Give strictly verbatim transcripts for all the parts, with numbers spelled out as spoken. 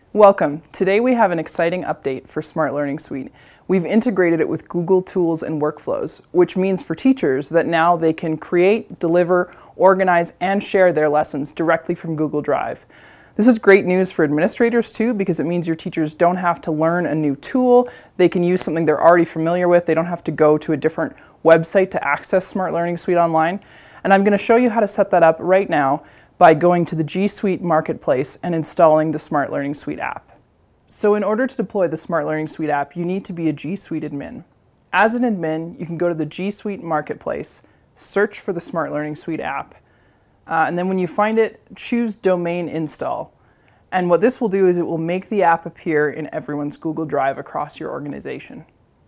Welcome. Today we have an exciting update for Smart Learning Suite. We've integrated it with Google Tools and Workflows, which means for teachers that now they can create, deliver, organize, and share their lessons directly from Google Drive. This is great news for administrators too, because it means your teachers don't have to learn a new tool. They can use something they're already familiar with. They don't have to go to a different website to access Smart Learning Suite online. And I'm going to show you how to set that up right now by going to the G Suite Marketplace and installing the Smart Learning Suite app. So in order to deploy the Smart Learning Suite app, you need to be a G Suite admin. As an admin, you can go to the G Suite Marketplace, search for the Smart Learning Suite app, uh, and then when you find it, choose Domain Install. And what this will do is it will make the app appear in everyone's Google Drive across your organization.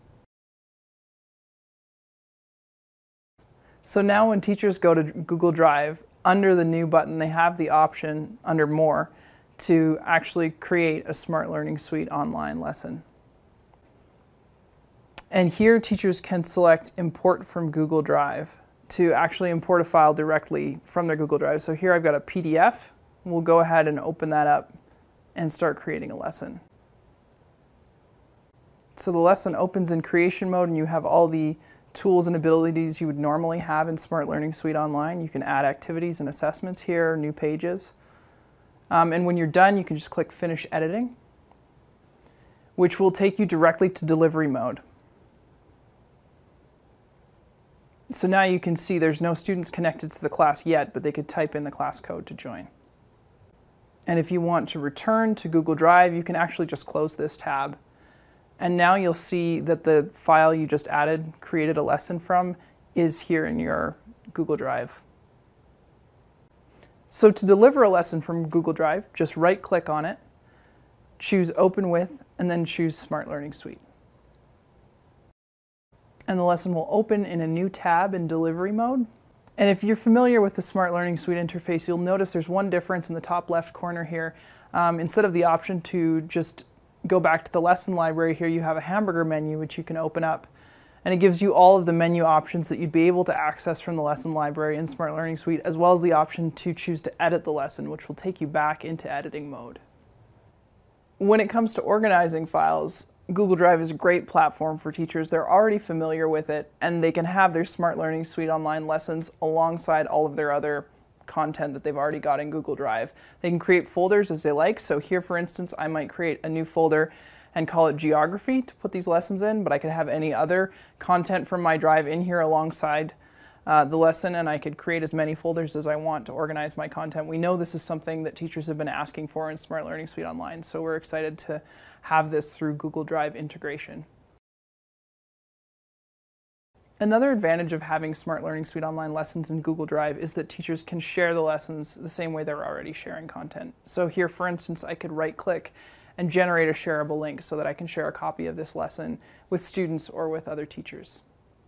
So now when teachers go to Google Drive, under the New button, they have the option under More to actually create a Smart Learning Suite online lesson. And here teachers can select Import from Google Drive to actually import a file directly from their Google Drive. So here I've got a P D F. We'll go ahead and open that up and start creating a lesson. So the lesson opens in creation mode and you have all the tools and abilities you would normally have in Smart Learning Suite Online. You can add activities and assessments here, new pages. Um, and when you're done, you can just click Finish Editing, which will take you directly to delivery mode. So now you can see there's no students connected to the class yet, but they could type in the class code to join. And if you want to return to Google Drive, you can actually just close this tab. And now you'll see that the file you just added, created a lesson from, is here in your Google Drive. So to deliver a lesson from Google Drive, just right-click on it, choose Open With, and then choose Smart Learning Suite. And the lesson will open in a new tab in delivery mode. And if you're familiar with the Smart Learning Suite interface, you'll notice there's one difference in the top left corner here. Um, instead of the option to just go back to the lesson library, here you have a hamburger menu which you can open up, and it gives you all of the menu options that you'd be able to access from the lesson library in Smart Learning Suite, as well as the option to choose to edit the lesson, which will take you back into editing mode. When it comes to organizing files, Google Drive is a great platform for teachers. They're already familiar with it, and they can have their Smart Learning Suite online lessons alongside all of their other content that they've already got in Google Drive. They can create folders as they like. So here, for instance, I might create a new folder and call it Geography to put these lessons in, but I could have any other content from my drive in here alongside uh, the lesson, and I could create as many folders as I want to organize my content. We know this is something that teachers have been asking for in Smart Learning Suite Online, so we're excited to have this through Google Drive integration. Another advantage of having Smart Learning Suite Online lessons in Google Drive is that teachers can share the lessons the same way they're already sharing content. So here, for instance, I could right-click and generate a shareable link so that I can share a copy of this lesson with students or with other teachers.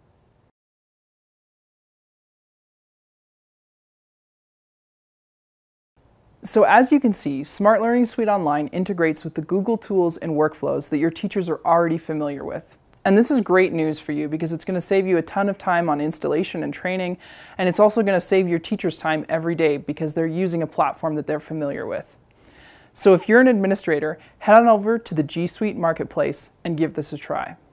So as you can see, Smart Learning Suite Online integrates with the Google tools and workflows that your teachers are already familiar with. And this is great news for you because it's going to save you a ton of time on installation and training, and it's also going to save your teachers time every day because they're using a platform that they're familiar with. So if you're an administrator, head on over to the G Suite Marketplace and give this a try.